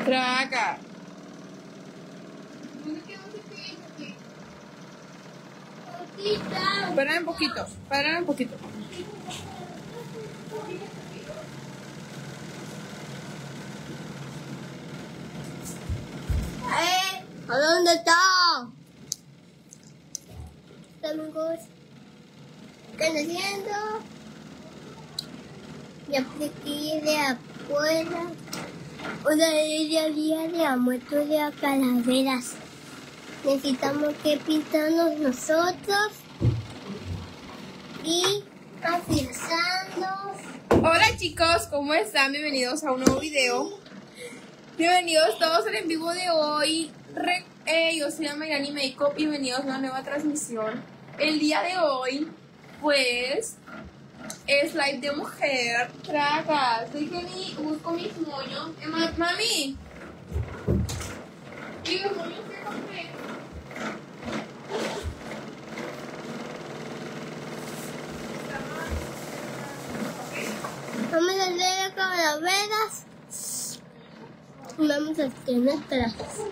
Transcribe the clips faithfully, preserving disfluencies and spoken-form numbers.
Traga. Espera un poquito, espera un poquito. Eh, ¿a dónde está? Amigos, ¿qué están haciendo? Ya apliqué de afuera. Una día día de muerto de calaveras. Necesitamos que pintarnos nosotros y afianzarnos. Hola chicos, ¿cómo están? Bienvenidos a un nuevo video. Bienvenidos todos al en vivo de hoy. Re eh, yo soy Mayrani Makeup. Bienvenidos a una nueva transmisión. El día de hoy, pues, es live de mujer. Tragas. Déjenme, busco mis moños. Eh, ma mami. ¿Y los moños que compré? Vamos a hacer las calaveras. Vamos a hacer nuestras.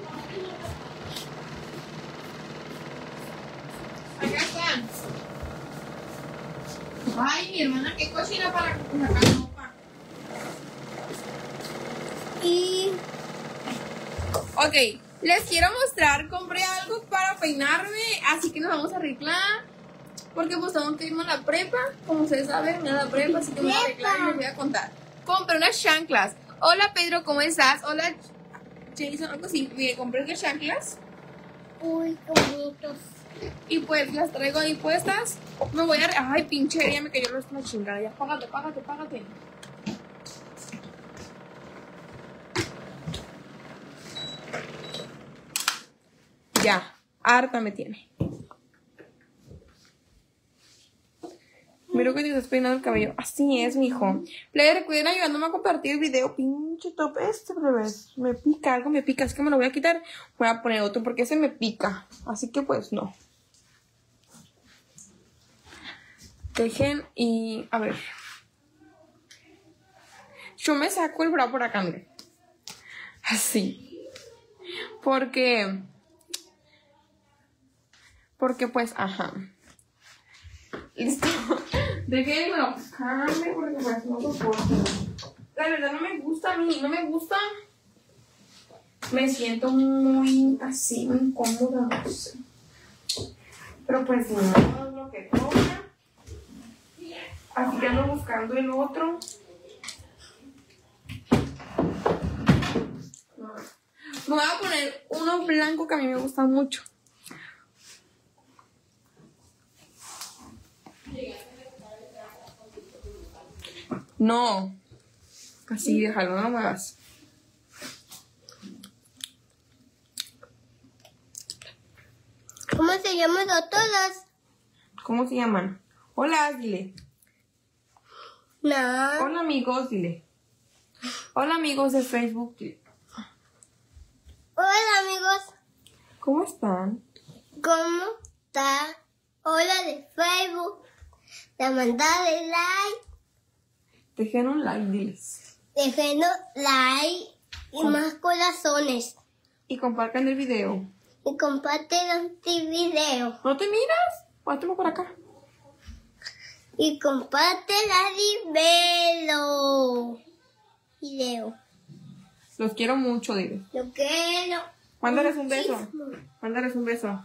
Acá están. Ay, mi hermana, qué cochina para sacar ropa. Y Ok, les quiero mostrar, compré algo para peinarme, así que nos vamos a arreglar. Porque pues tengo que irme a la prepa, como ustedes saben, me da la prepa, así que me voy a arreglar y les voy a contar. Compré unas chanclas. Hola Pedro, ¿cómo estás? Hola Jason, algo así. Mire, compré unas chanclas uy, qué bonitos. y pues las traigo ahí puestas. Me voy a... Ay, pinche, ya me cayó el resto de la chingada. Ya, págate, págate, págate. Ya, harta me tiene. Mira que te estás peinando el cabello. Así es, mijo. Play, recuerden ayudándome a compartir el video. Pinche top este, bebés. Me pica, algo me pica. Es que me lo voy a quitar. Voy a poner otro porque ese me pica. Así que pues no. Dejen y... A ver. Yo me saco el bra por acá, miren. Así. Porque... Porque pues, ajá. Listo. Déjenmelo cambie porque pues no soporto. La verdad no me gusta a mí, no me gusta. Me siento muy así, muy incómoda, no sé. Pero pues no, es lo que toca. Así que ando buscando el otro. Me voy a poner uno blanco que a mí me gusta mucho. No, así déjalo, no lo muevas. ¿Cómo se llaman todas? ¿Cómo se llaman? Hola, dile. No. Hola amigos, dile. Hola amigos de Facebook, dile. Hola amigos, ¿Cómo están? ¿cómo está? Hola de Facebook, de mandarle like, Dejen un like, diles. dejando like y Com- más corazones. Y compartan el video. Y comparten este video. ¿No te miras? Pátame por acá. Y comparten el video. Video. Los quiero mucho, diles. Lo quiero. Mándales un beso. muchísimo. Mándales un beso.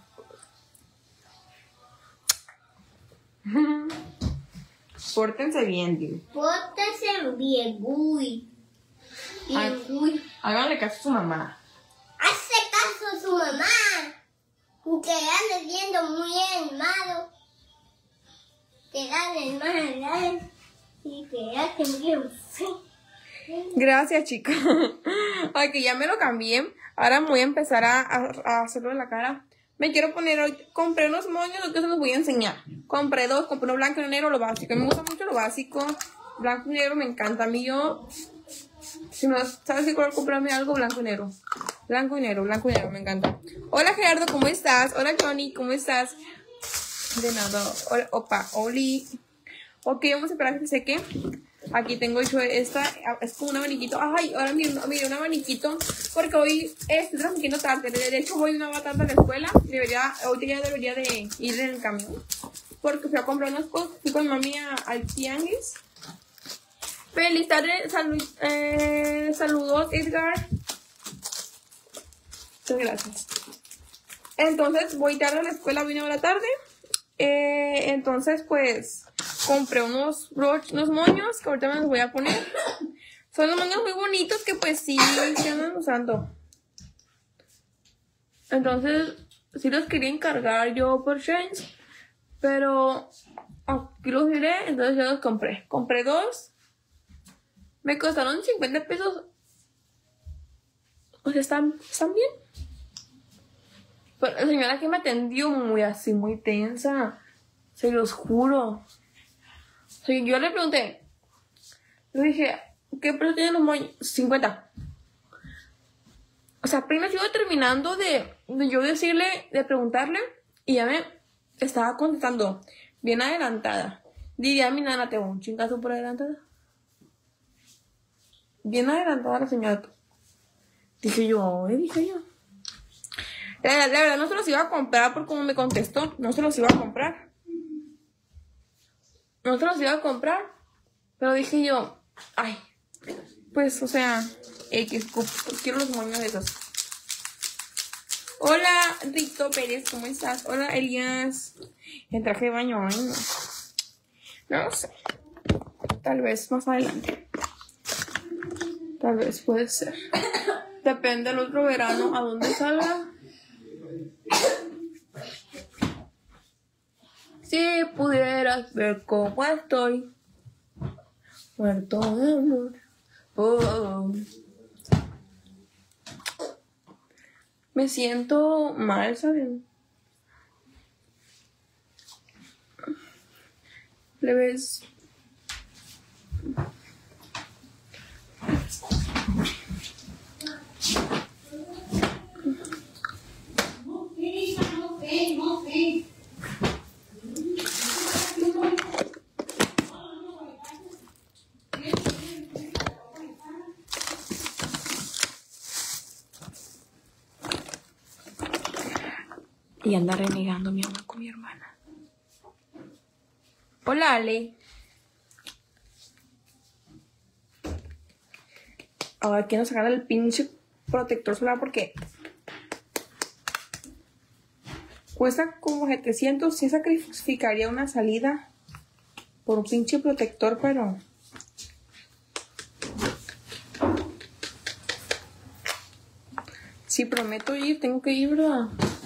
Pórtense bien, dile. Pórtense bien, uy. Ay. Bien, uy. Háganle caso a su mamá. Hace caso a su mamá. Que ande viendo muy animado. Que ande más y que ande bien feo. Gracias, chicos. Ok, ya me lo cambié. Ahora voy a empezar a, a, a hacerlo en la cara. Me quiero poner hoy. Compré unos moños, lo que se los voy a enseñar. Compré dos, compré uno blanco y uno negro, lo básico. Me gusta mucho lo básico. Blanco y negro me encanta. A mí yo, si no sabes si quiero comprarme algo, blanco y negro. Blanco y negro, blanco y negro, me encanta. Hola Gerardo, ¿cómo estás? Hola Johnny, ¿cómo estás? De nada. Hola, opa, Oli. Ok, vamos a esperar a que se seque. Aquí tengo hecho esta, es como un abaniquito. Ay, ahora mira, mira un abaniquito. Porque hoy estoy transmitiendo tarde. De hecho, voy una batata a la escuela. Debería, hoy ya debería de ir en el camión. Porque fui a comprar unas cosas. Fui con mami a, al tianguis. Feliz tarde. Salud, eh, saludos, Edgar. Muchas gracias. Entonces, voy tarde a la escuela, vine a la tarde. Eh, entonces, pues, compré unos broch, unos moños que ahorita me los voy a poner. Son unos moños muy bonitos que, pues, sí se andan usando. Entonces, sí los quería encargar yo por Change. Pero aquí los diré, entonces ya los compré. Compré dos. Me costaron cincuenta pesos. O sea, están, están bien. Pero la señora que me atendió muy así, muy tensa. Se los juro. O sea, yo le pregunté. Le dije, ¿qué precio tienen los moños? cincuenta. O sea, apenas iba terminando de, de yo decirle, de preguntarle. Y ya me estaba contestando. Bien adelantada. Diría mi nana, tengo un chingazo por adelantada. Bien adelantada la señora. Dije yo, ¿eh? Dije yo. La, la verdad no se los iba a comprar por como me contestó. No se los iba a comprar. No se los iba a comprar. Pero dije yo, ay, pues, o sea, X, quiero los moños de esos. Hola, Rito Pérez, ¿cómo estás? Hola, Elías. En traje de baño, ay, no. No sé. Tal vez más adelante. Tal vez puede ser. Depende del otro verano a dónde salga. Si pudieras ver cómo estoy, muerto de amor. Oh. Me siento mal, ¿saben? Le ves. Y anda renegando mi mamá con mi hermana. Hola, Ale. Ahora quiero sacar el pinche protector solar porque cuesta como setecientos. Sí sacrificaría una salida por un pinche protector, pero si prometo ir, tengo que ir, ¿verdad?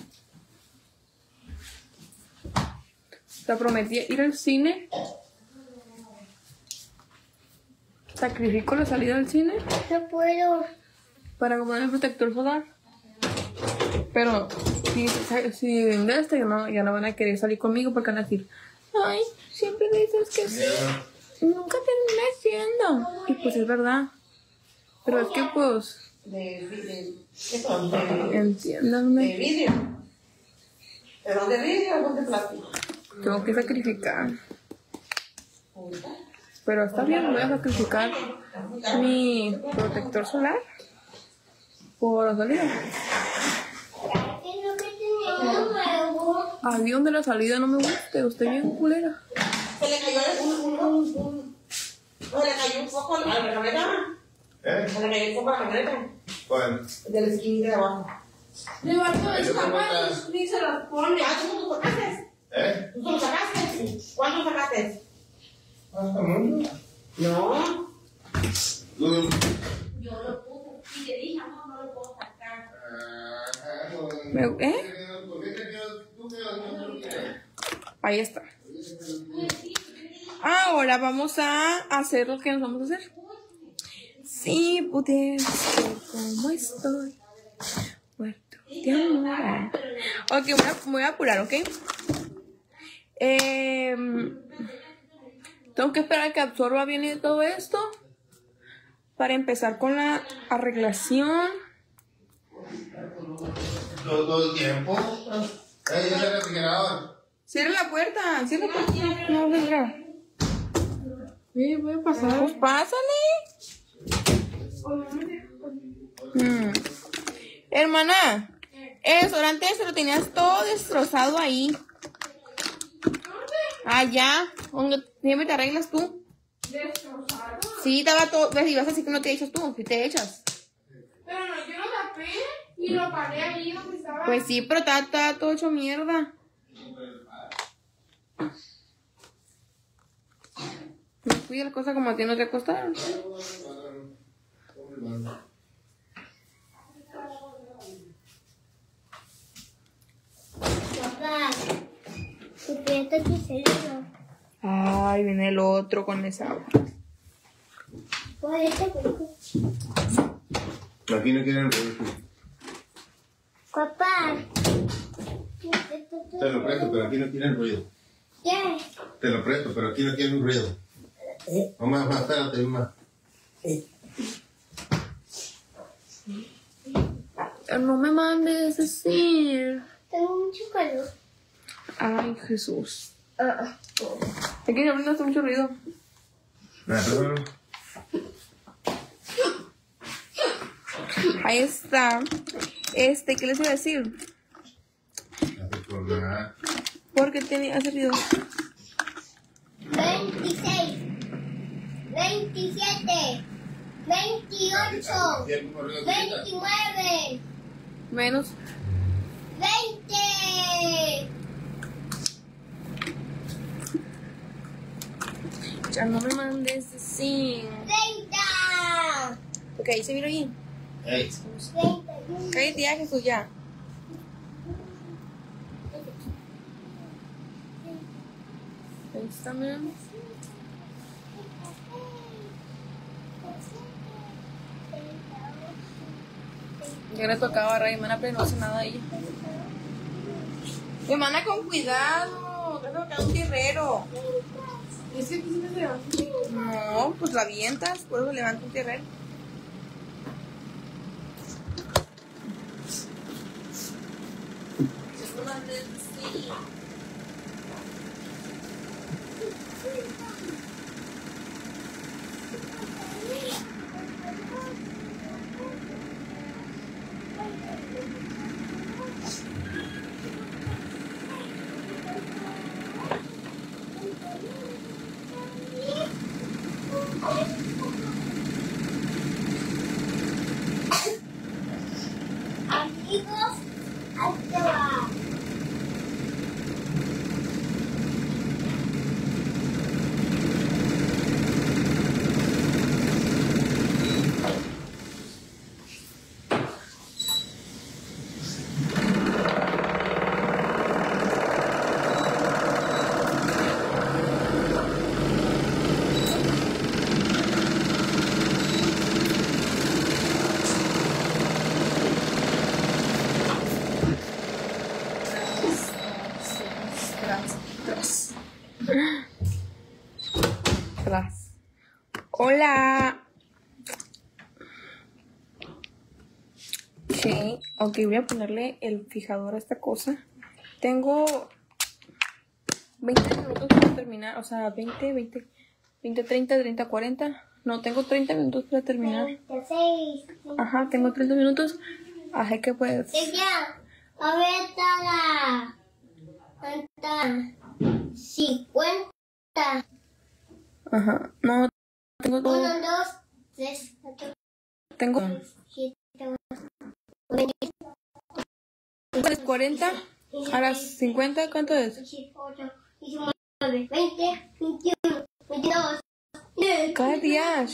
O sea, prometí ir al cine. Sacrifico la salida del cine. No puedo. Para comprar el protector solar. Pero si, si de este ya no, ya no van a querer salir conmigo porque van a decir, ay, siempre dices que sí. Nunca terminé siendo. Y pues es verdad. Pero es que pues. De, de, ¿qué son? De, entiéndanme. de vidrio. ¿Pero de vidrio o de plástico? Tengo que sacrificar. Pero está bien, voy a sacrificar mi protector solar por la salida. Ahí donde la salida no me guste, usted bien culera. Se le cayó un, un, un, un, se le cayó un poco a la camioneta. ¿Eh? Se le cayó un poco a la camioneta. ¿Cuál? De la esquina de abajo. Le va a Ahí lo preguntas. ni se las pone. Ah, ¿tú no lo sacaste? ¿Eh? ¿Tú lo sacaste? ¿Cuánto sacaste? ¿Hasta mucho? No. Tú. Yo lo puse y le dije, amor, no lo puedo sacar. Me- ¿Eh? ¿Por qué crees que tú que no lo quieres? Ahí está. Ahora vamos a hacer lo que nos vamos a hacer. Sí, pudieras ver cómo estoy. Muerto de amor. Ok, voy a, voy a apurar, ¿ok? Eh, tengo que esperar que absorba bien todo esto para empezar con la arreglación. Todo, todo el tiempo. Ahí es el refrigerador. Cierra la puerta, cierra la puerta. No, no, no. Sí, voy a pasar. Pues pásale. Mm. Hermana, el restaurante ese lo tenías todo destrozado ahí. Allá, donde siempre te arreglas tú. ¿Destrozado? Sí, estaba todo. ¿Ves? Y vas a decir que no te echas tú, si te echas. Pero no, yo lo tapé y lo paré ahí donde estaba. Pues sí, pero está, está todo hecho mierda. No cuida la cosa como a ti no te costaron. Papá, ¿te piensas tu cerebro? Ay, viene el otro con esa agua. Pues este poco. Aquí no quieren ruido. Papá. Te lo presto, pero aquí no quieren ruido. ¿Qué? Te lo presto, pero aquí no quieren ruido. Mamá, más, espérate, mamá. No me mandes decir. Tengo mucho calor. Ay, Jesús. Ah, es que no hace mucho ruido. Ahí está. Este, ¿qué les iba a decir? ¿Por qué tenía hace ruido? veintiséis, veintisiete, veintiocho, veintinueve, Menos. veinte. Ya no me mandes decir. treinta. Ok, ahí se vino ahí. Hey. treinta y uno. Cállate ya, Jesús, ya. Ahí está, miren. Ya le tocaba a Raymana, pero no hace nada a ella. Hermana, con cuidado. Te toca un tierrero. Es que aquí se me levanta. No, pues la avientas, por eso levanta un tierrero. Amigos, ahí va. Tras, tras. Tras. Hola. Ok, ok, voy a ponerle el fijador a esta cosa. Tengo veinte minutos para terminar, o sea, veinte, veinte, veinte, treinta, treinta, cuarenta. No, tengo treinta minutos para terminar. veintiséis. Ajá, tengo treinta minutos. Así que pues... Ya, a ver, está la... Está cincuenta. Ajá, no, tengo todo. Uno, dos, tres, cuatro, Tengo siete, veinte, cuarenta a las cincuenta, ¿cuánto es? dieciocho, diecinueve, veinte, veintiuno, veintidós. Cada día.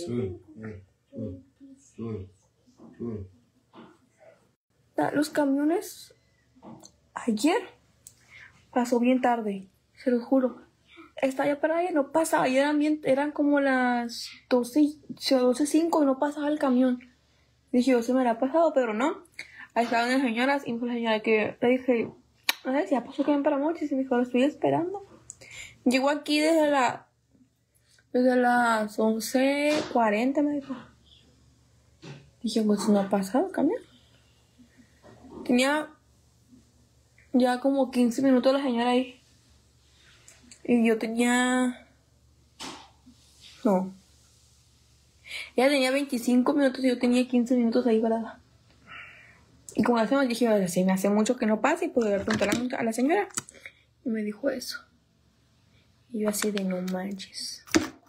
Los camiones ayer pasó bien tarde, se lo juro. Estaba ya para allá, no pasaba, y eran, bien, eran como las doce, doce cinco y no pasaba el camión. Dije, yo se me había pasado, pero no. Ahí estaban las señoras y pues la señora que le dije, no sé si ya pasó que ven para Mochis, y me dijo, lo estoy esperando. Llegó aquí desde la desde las once cuarenta, me dijo. Dije, pues no ha pasado el camión. Tenía ya como quince minutos la señora ahí. Y yo tenía No. Ella tenía veinticinco minutos y yo tenía quince minutos ahí parada. Y como hacemos, dije, sí, me hace mucho que no pase. Y pude preguntar a la, a la señora. Y me dijo eso. Y yo así de no manches.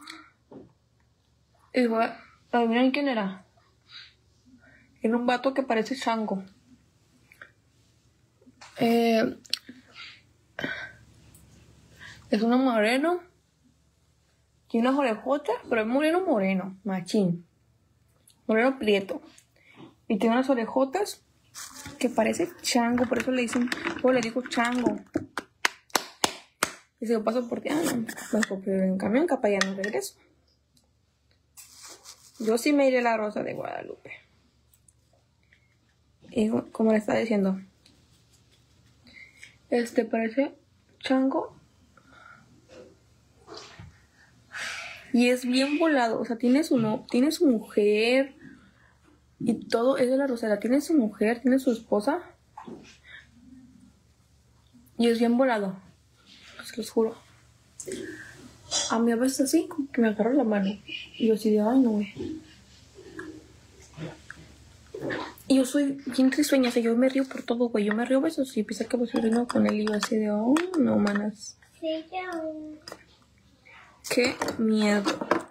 Y dijo, ¿adivinen quién era? Era un vato que parece chango. Eh, es uno moreno. Tiene unas orejotas, pero es moreno moreno, machín. Moreno prieto. Y tiene unas orejotas que parece chango, por eso le dicen, o le digo chango. Y si yo paso por ti, ah, no, pues porque en camión capaz ya no regreso. Yo sí me iré a la Rosa de Guadalupe. Y como le estaba diciendo, este parece chango. Y es bien volado, o sea, tiene su, no, tiene su mujer y todo es de la Rosera. Tiene su mujer, tiene su esposa y es bien volado, se los juro. A mí a veces así, como que me agarro la mano y yo así de, ay no, güey. Y yo soy bien trisueña, o sea, yo me río por todo, güey. Yo me río a veces y pienso que voy a río con él y yo así de, oh, no, manas. Sí, yo. Qué miedo.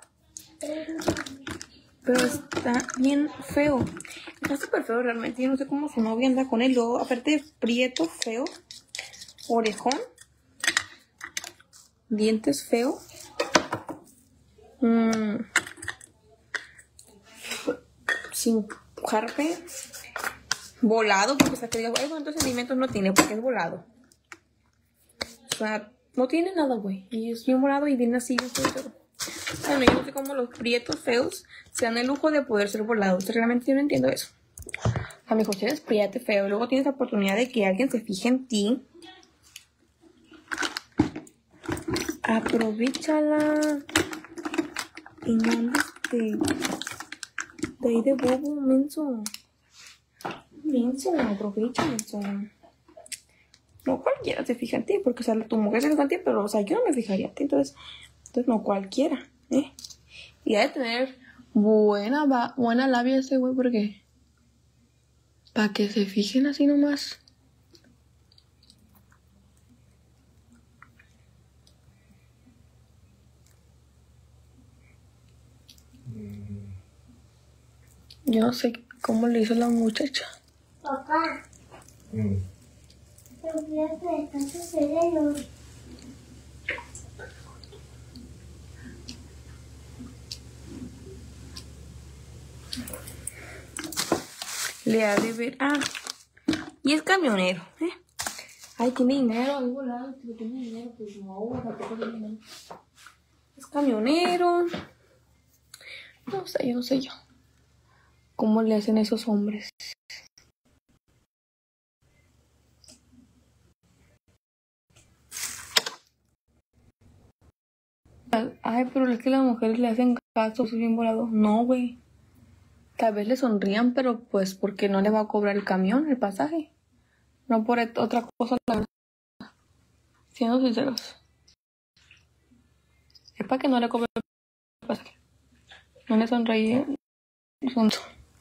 Pero está bien feo. Está súper feo realmente. Yo no sé cómo su novia anda con él. Luego, aparte de prieto, feo. Orejón. Dientes feo. Mm. Sin jarpe. Volado. Porque o sea, que diga, ay, ¿cuántos sentimientos no tiene? Porque es volado. O sea, no tiene nada, güey. Y es bien volado y viene así, bien feo. Bueno, yo no sé cómo los prietos feos se dan el lujo de poder ser volados. Realmente yo no entiendo eso. A mi José eres prieto feo. Y luego tienes la oportunidad de que alguien se fije en ti. Aprovechala. Y no andes de, de ahí de bobo, menso. Menso, aprovecha, menso. No cualquiera se fija en ti, porque o sea, tu mujer se fija en ti, pero o sea, yo no me fijaría en ti, entonces, entonces no cualquiera, ¿eh? Y hay de tener buena, va, buena labia ese güey, porque para que se fijen así nomás. Yo no sé cómo le hizo la muchacha. Papá, Mm. te voy a prestar tu sereno. Le ha de ver. Ah, y es camionero, ¿eh? Ay, tiene dinero, ahí volado, tiene dinero, pues no, tampoco tiene dinero. Es camionero. No sé, yo no sé yo. ¿Cómo le hacen esos hombres? Ay, pero es que las mujeres le hacen caso, es bien volado. No, güey. Tal vez le sonrían, pero pues porque no le va a cobrar el camión, el pasaje. No por otra cosa, la verdad. Siendo sinceros. Es para que no le cobre el pasaje. No le sonríe. Son...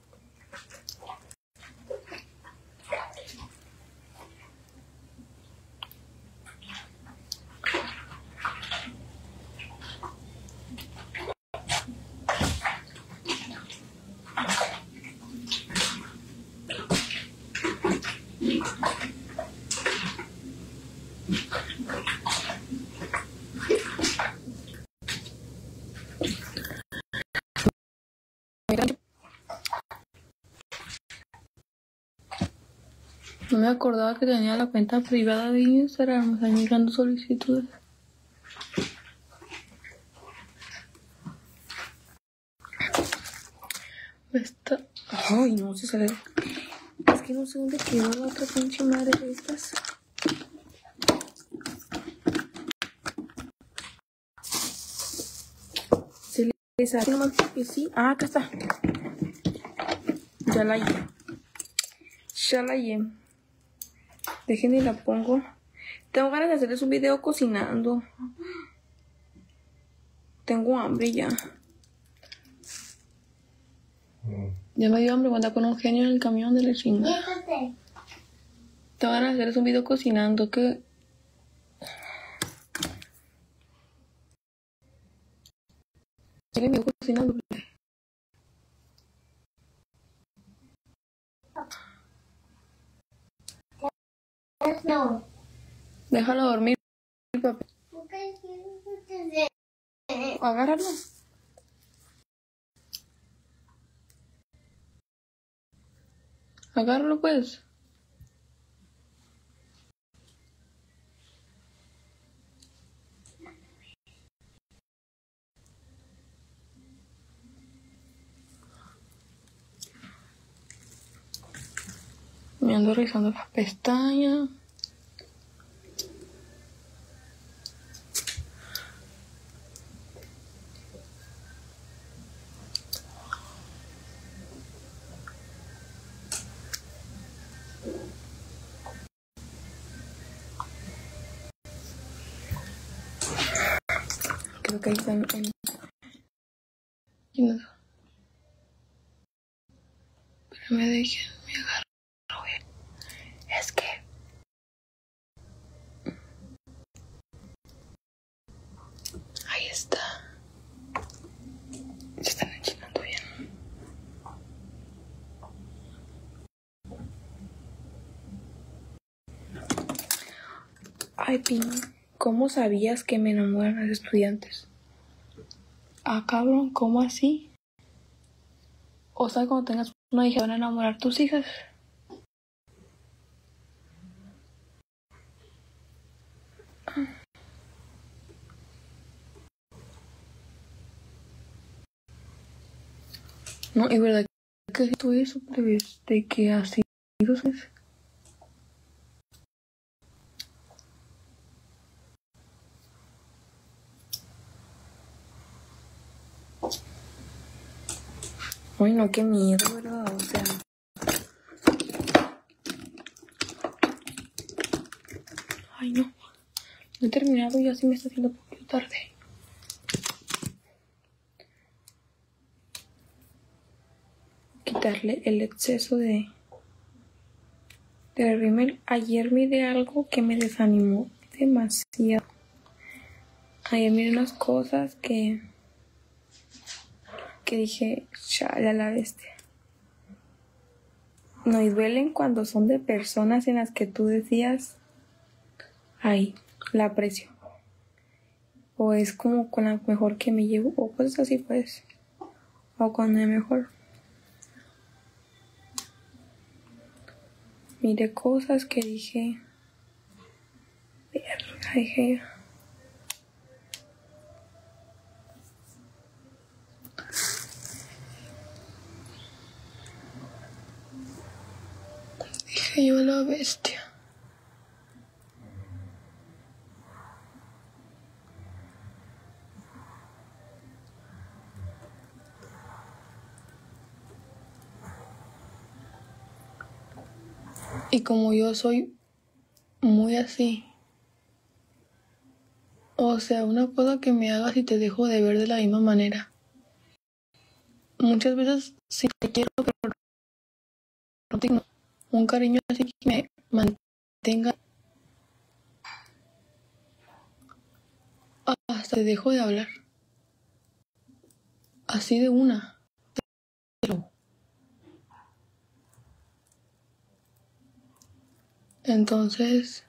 No me acordaba que tenía la cuenta privada de Instagram, o sea, mirando solicitudes. Esta... Ay, no se sale. Es que no sé dónde quedó la otra pinche madre de estas. Se le sale nomás que sí. Ah, acá está. Ya la hallé. Ya la hallé. Déjenme y la pongo. Tengo ganas de hacerles un video cocinando. tengo hambre ya. Mm. Ya me dio hambre cuando con un genio en el camión de la chinga. Fíjate. Te van a hacer un video cocinando que... ¿Qué video cocinando? No. Déjalo dormir, papi. ¿Por qué quieres que Agárralo. Agárralo pues. Me ando rizando las pestañas. Creo que ahí están en... Pero me dejen, me agarro bien. Es que... Ahí está. Se están enchinando bien. Ay, Pino, ¿cómo sabías que me enamoran las estudiantes? Ah, cabrón, ¿cómo así? O sea, cuando tengas una hija, ¿van a enamorar tus hijas? No, es verdad que tú eso, plebes, de que así es. Ay, no, qué miedo, ¿verdad? O sea... Ay, no. No he terminado y ya sí me está haciendo un poquito tarde. Quitarle el exceso de... de rímel. Ayer miré algo que me desanimó demasiado. Ayer miré unas cosas que... que dije, chale a la bestia. No, y duelen cuando son de personas en las que tú decías, ay, la aprecio. O es como con la mejor que me llevo, o cosas así pues. O con la mejor. Miré cosas que dije, verga, dije. Dije yo la bestia. Y como yo soy muy así, o sea, una cosa que me hagas y te dejo de ver de la misma manera. Muchas veces sí te quiero, pero no tengo un cariño así que me mantenga hasta te dejo de hablar. Así de una. Pero entonces...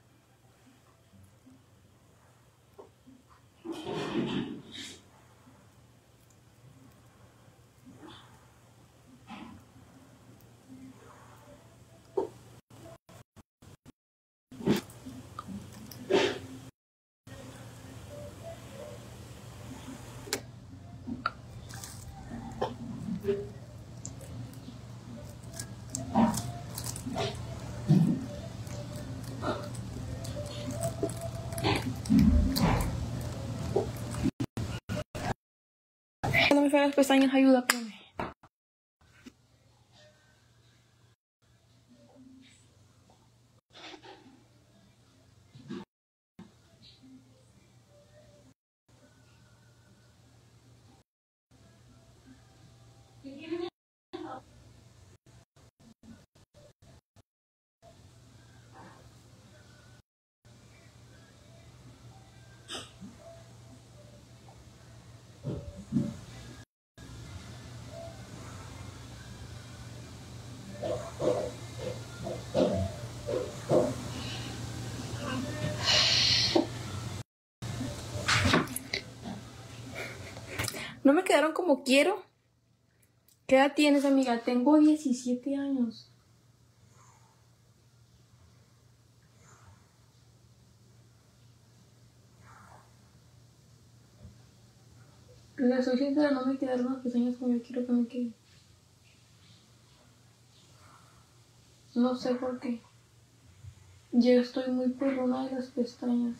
No me fue las pestañas, ayuda, espérame. No me quedaron como quiero. ¿Qué edad tienes, amiga? Tengo diecisiete años. Le soy sincera, no me quedaron las pestañas como yo quiero que me queden. No sé por qué. Yo estoy muy perrona de las pestañas.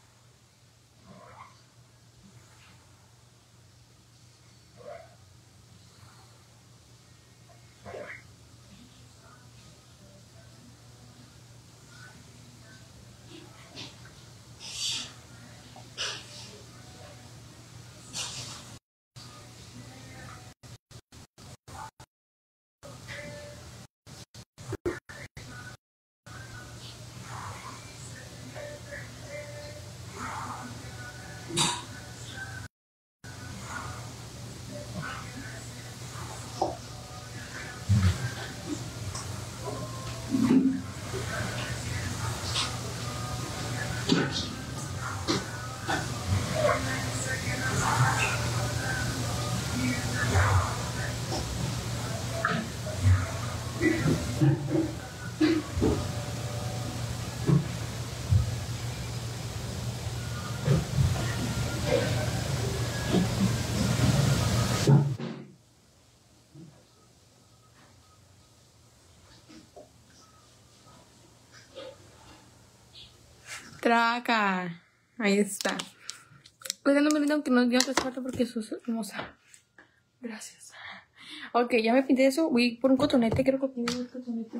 Traca. Ahí está. Pues no me lindo aunque no, yo no te hace falta porque sos hermosa. Gracias. Ok, ya me pinté eso. Voy por un cotonete. Creo que tiene un cotonete.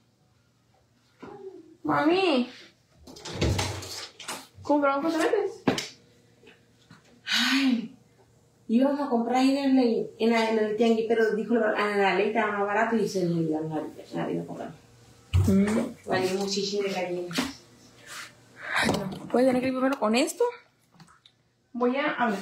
Mami. ¿Compraron cotonetes? Ay, íbamos a comprar ahí en el, en, la- en el tianguis, pero dijo la, la ley estaba más barato y se le olvidaron la ley, se la iba a comprar. Mm. Vale muchísimo de gallina. Ay, no. Voy a tener que ir primero con esto. Voy a hablar.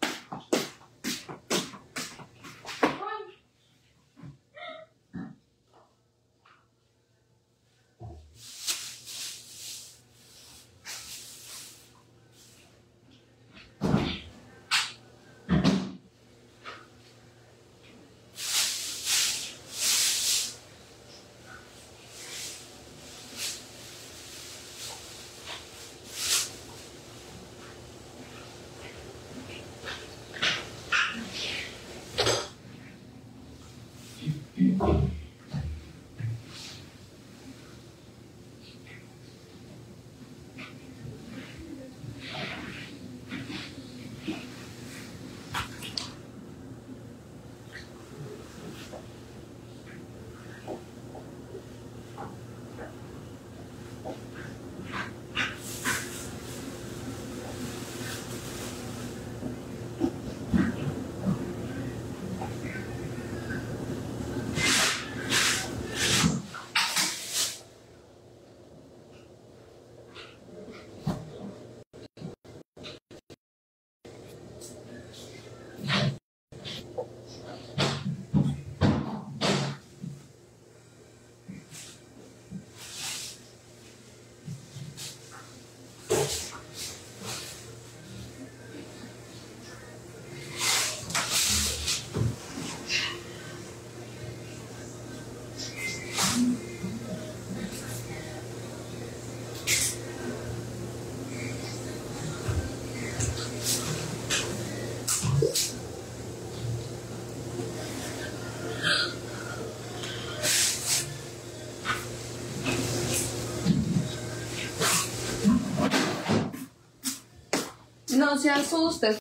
No se asusten.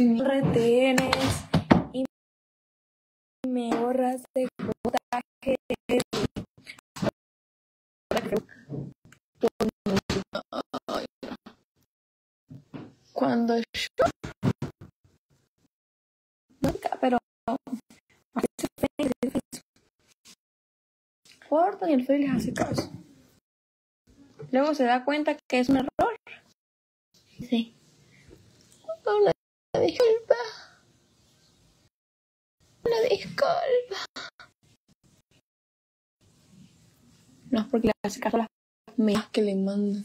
Retenes y me borras de cotaje. Cuando yo nunca, pero a veces cortan y el Félix hace caso. Luego se da cuenta que es un error. Sí. Una disculpa. Una disculpa. No es porque le hace caso a las medias que le mandan.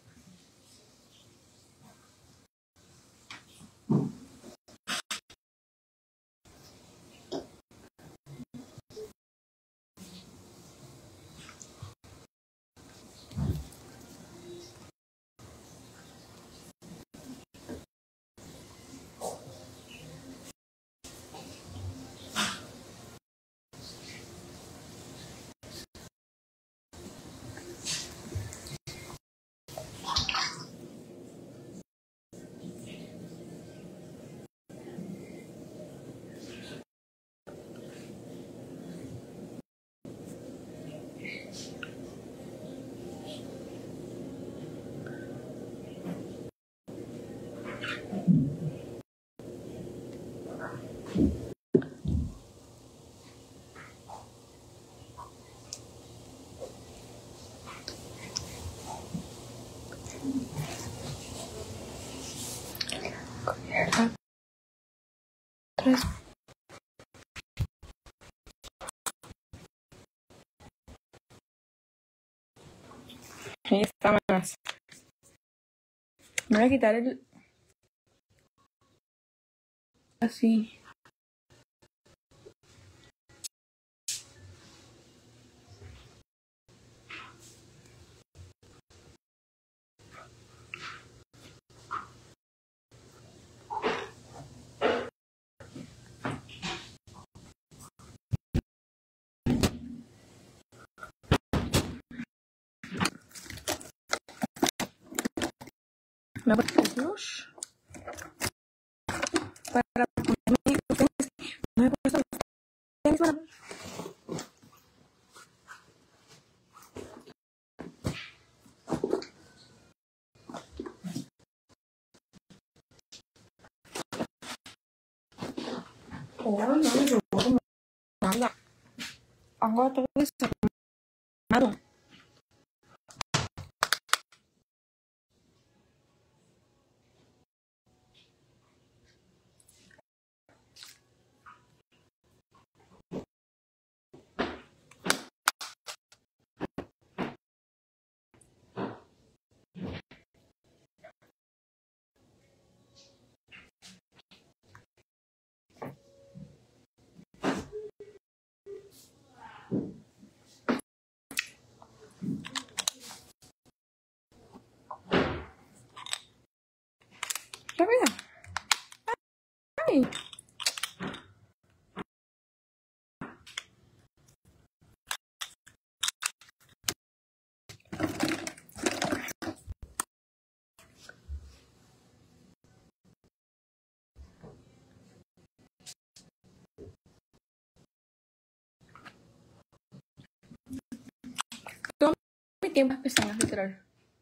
Tres. Ahí está más. Me voy a quitar el... Así. Me voy a poner el blush. Para ponerme los tenis. No me he puesto los tenis para... Oh, no, me robó como nada. Hago todo desarmado. Rápido. Ay. Todo mi tiempo es pestañas, literal.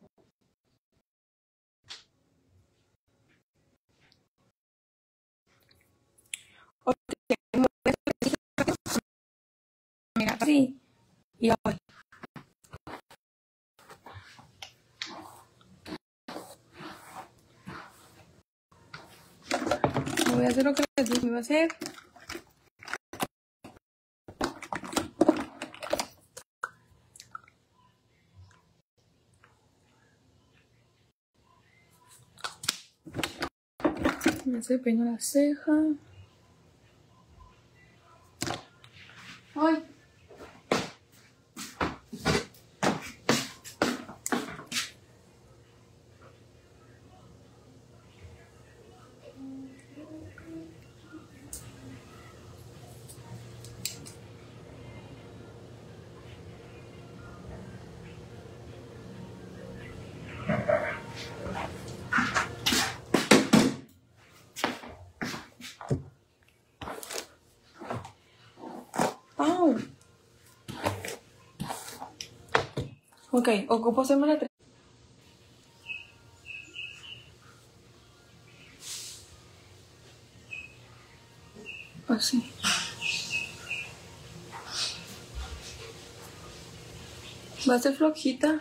Ok, mira, así. Y ahora. Me voy a hacer lo que les dije, me voy a hacer. Me estoy peinando la ceja. Ay. Au. Ok, ocupo hacerme la tres. Así. Va a ser flojita.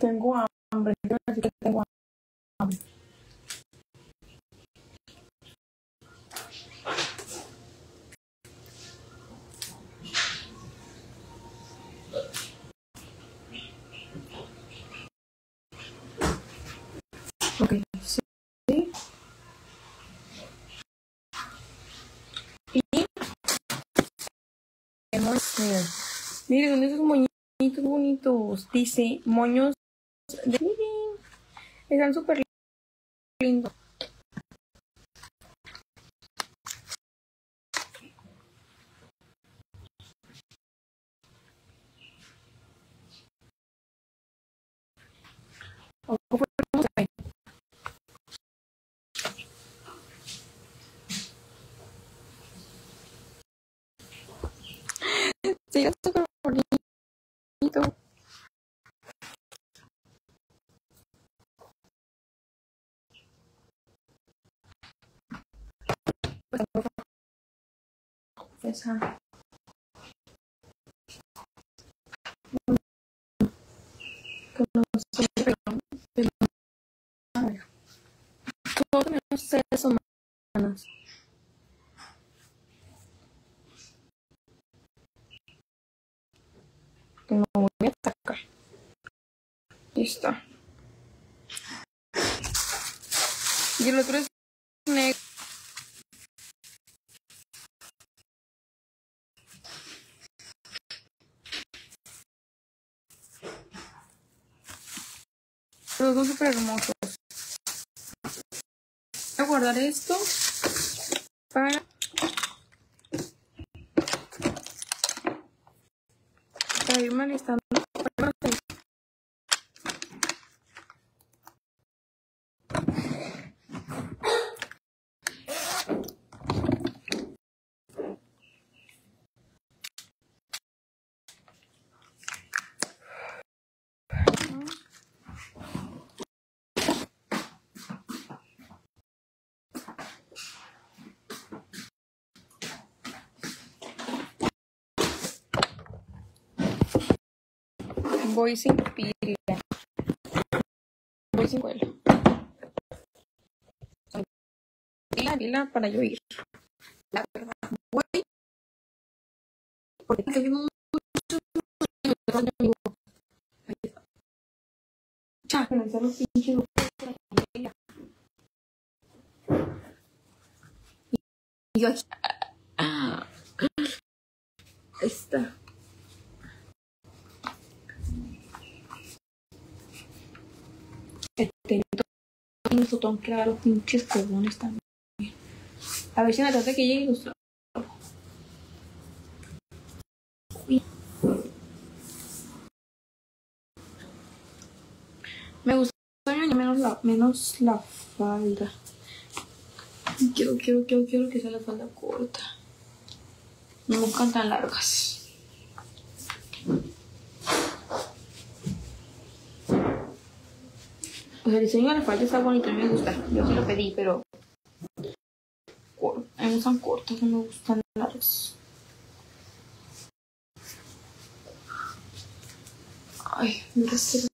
Tengo hambre. Quiero decir que tengo hambre. Ok, sí. Y miren, son esos moñitos bonitos. Dice moños de... Miren, están súper lindos. Sí, es súper bonito. Esa. Que no sé, pero, pero, a ver. Todos tenemos seres humanos. Que no voy a atacar. Listo. Y el otro es negro. Los dos súper hermosos. Voy a guardar esto para, para irme alistando. Voy sin pila. Voy sin vuelo. Pila, pila para yo ir. La verdad. Voy. Porque tengo mucho. Ya, que no se los pinches. Y yo aquí. Ahí está. En el botón que haga los pinches cogones también. A ver si me trata que llegue y los trago. Uy. Me gusta menos la, menos la falda. Quiero, quiero, quiero, quiero que sea la falda corta. No me gustan tan largas. O sea, el diseño de la falda está bonito, a mí me gusta. Yo sí lo pedí, pero a mí me gustan cortas, no me gustan largas. Ay, mira este.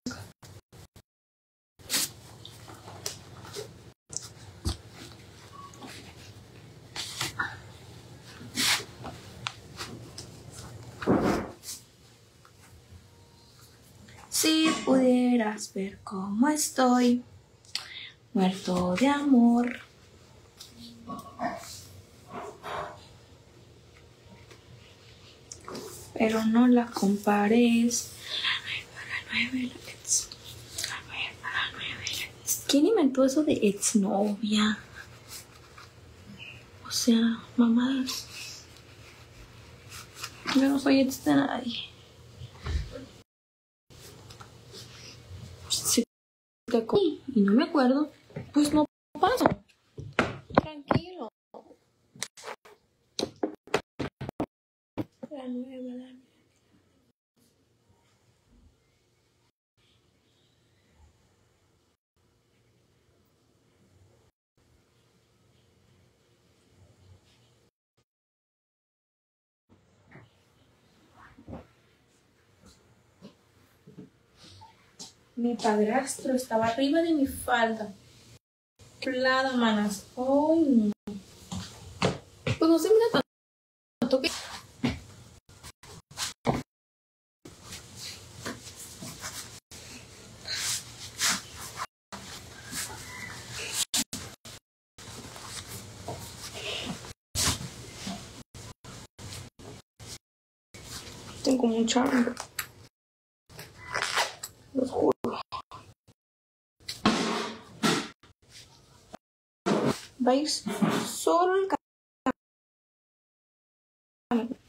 Si pudieras ver cómo estoy, muerto de amor. Pero no la compares. ¿Quién inventó eso de exnovia? O sea, mamadas. Yo no soy ex de nadie. Si te co- y no me acuerdo, pues no pasa. Tranquilo. La nueva, la nueva. Mi padrastro estaba arriba de mi falda. Plada, manas. Ay, no. Pues no se mira tanto que... Tengo mucha hambre. Los juro. ¿Veis? Solo el camino.